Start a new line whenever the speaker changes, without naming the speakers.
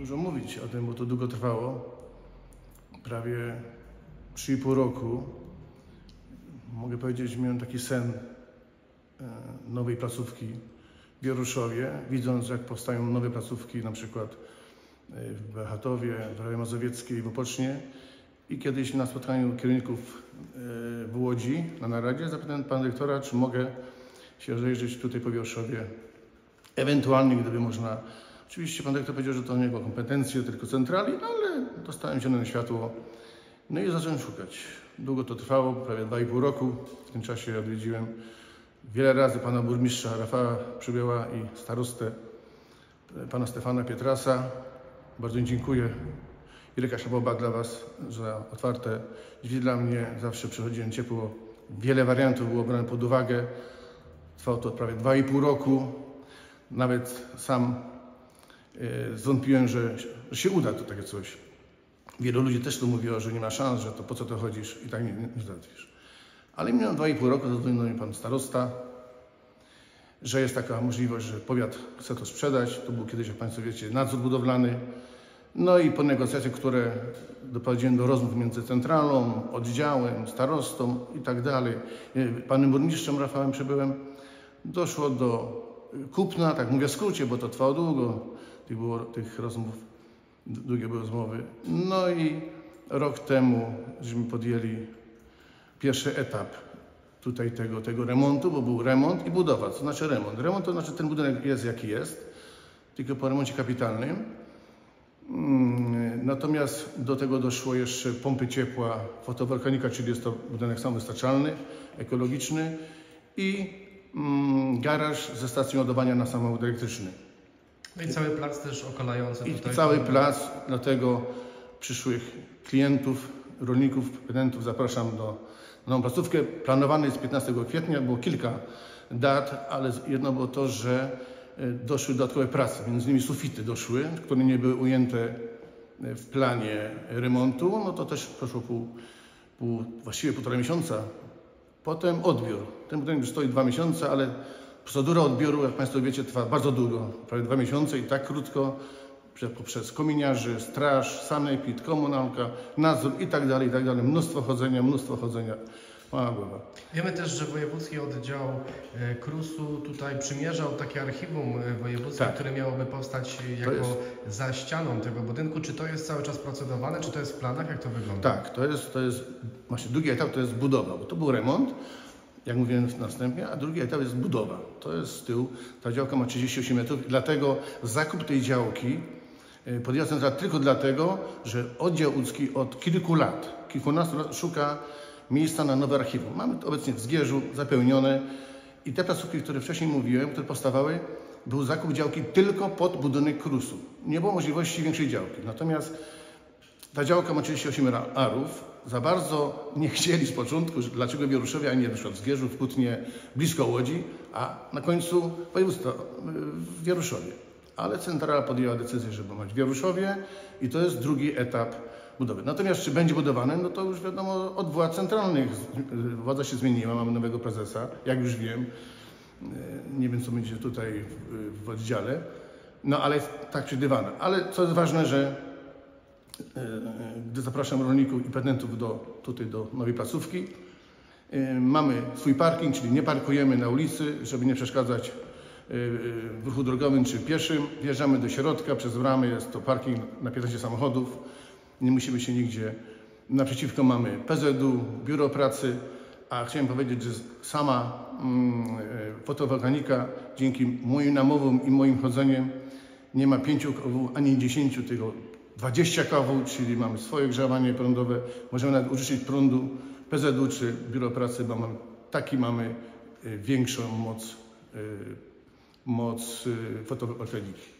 dużo mówić o tym, bo to długo trwało. Prawie 3,5 roku. Mogę powiedzieć, że miałem taki sen nowej placówki w Wieruszowie, widząc, jak powstają nowe placówki, na przykład w Bełchatowie, w Rawie Mazowieckiej, w Opocznie. I kiedyś na spotkaniu kierowników w Łodzi, na naradzie, zapytałem pana dyrektora, czy mogę się rozejrzeć tutaj po Wieruszowie, ewentualnie gdyby można. Oczywiście pan dyrektor powiedział, że to nie jego kompetencje, tylko centrali, ale dostałem zielone światło. No i zacząłem szukać. Długo to trwało, prawie 2,5 roku. W tym czasie odwiedziłem wiele razy pana burmistrza Rafała Przybyła i starostę pana Stefana Pietrasa. Bardzo im dziękuję. Wielka szapoba dla was za otwarte drzwi dla mnie. Zawsze przychodziłem ciepło. Wiele wariantów było brane pod uwagę. Trwało to prawie 2,5 roku. Nawet sam zwątpiłem, że się uda to takie coś. Wielu ludzi też to mówiło, że nie ma szans, że to po co to chodzisz i tak nie załatwisz. Ale minąłem 2,5 roku, zadzwonił do mnie pan starosta, że jest taka możliwość, że powiat chce to sprzedać. To był kiedyś, jak państwo wiecie, nadzór budowlany. No i po negocjacjach, które doprowadziłem do rozmów między centralą, oddziałem, starostą i tak dalej, panem burmistrzem Rafałem Przybyłem, doszło do kupna, tak mówię w skrócie, bo to trwało długo, tych rozmów, długie były rozmowy. No i rok temu żeśmy podjęli pierwszy etap tutaj tego remontu, bo był remont i budowa. Co znaczy remont? Remont to znaczy ten budynek jest jaki jest, tylko po remoncie kapitalnym. Natomiast do tego doszło jeszcze pompy ciepła, fotowoltaika, czyli jest to budynek samowystarczalny, ekologiczny i garaż ze stacją ładowania na samochód elektryczny.
No i cały plac też okalający tutaj.
I cały plac, dlatego przyszłych klientów, rolników, petentów zapraszam na nową placówkę. Planowany jest 15 kwietnia, było kilka dat, ale jedno było to, że doszły dodatkowe prace, między innymi sufity doszły, które nie były ujęte w planie remontu, no to też proszło właściwie 1,5 miesiąca. Potem odbiór. Ten budynek stoi 2 miesiące, ale procedura odbioru, jak państwo wiecie, trwa bardzo długo, prawie 2 miesiące i tak krótko, poprzez kominiarzy, straż, sanepid, komunalka, nadzór i tak dalej, mnóstwo chodzenia. Mała głowa.
Wiemy też, że wojewódzki oddział KRUS-u tutaj przymierzał takie archiwum wojewódzkie,
tak,
które miałoby powstać jako za ścianą tego budynku. Czy to jest cały czas procedowane, czy to jest w planach? Jak to wygląda?
Tak, to jest właśnie drugi etap, to jest budowa, bo to był remont, jak mówiłem następnie, a drugi etap jest budowa. To jest z tyłu, ta działka ma 38 metrów i dlatego zakup tej działki podjęła centrala tylko dlatego, że oddział łódzki od kilkunastu lat szuka miejsca na nowe archiwum. Mamy to obecnie w Zgierzu zapełnione i te placówki, które wcześniej mówiłem, które powstawały, był zakup działki tylko pod budynek KRUS-u. Nie było możliwości większej działki. Natomiast ta działka ma 38 arów. Za bardzo nie chcieli z początku, dlaczego w Wieruszowie, a nie na przykład w Zgierzu, w Kutnie, blisko Łodzi, a na końcu województwa w Wieruszowie. Ale centrala podjęła decyzję, żeby mać w Wieruszowie i to jest drugi etap budowy. Natomiast czy będzie budowane, no to już wiadomo od władz centralnych. Władza się zmieniła, mamy nowego prezesa, jak już wiem. Nie wiem, co będzie tutaj w oddziale, no ale tak przewidywane. Ale co jest ważne, że gdy zapraszam rolników i petentów do nowej placówki, mamy swój parking, czyli nie parkujemy na ulicy, żeby nie przeszkadzać w ruchu drogowym czy pieszym. Wjeżdżamy do środka, przez bramę jest to parking na 15 samochodów. Nie musimy się nigdzie. Naprzeciwko mamy PZU, biuro pracy, a chciałem powiedzieć, że sama fotowoltaika dzięki moim namowom i moim chodzeniem nie ma 5 kW ani 10, tylko 20 kW, czyli mamy swoje grzewanie prądowe. Możemy nawet użyczyć prądu PZU czy biuro pracy, bo mamy większą moc fotowoltaiki.